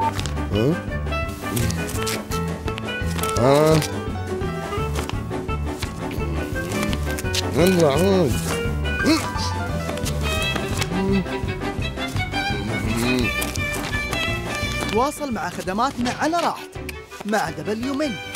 ها؟ ها؟ يلا عود. تواصل مع خدماتنا على راحتك مع دبليو من.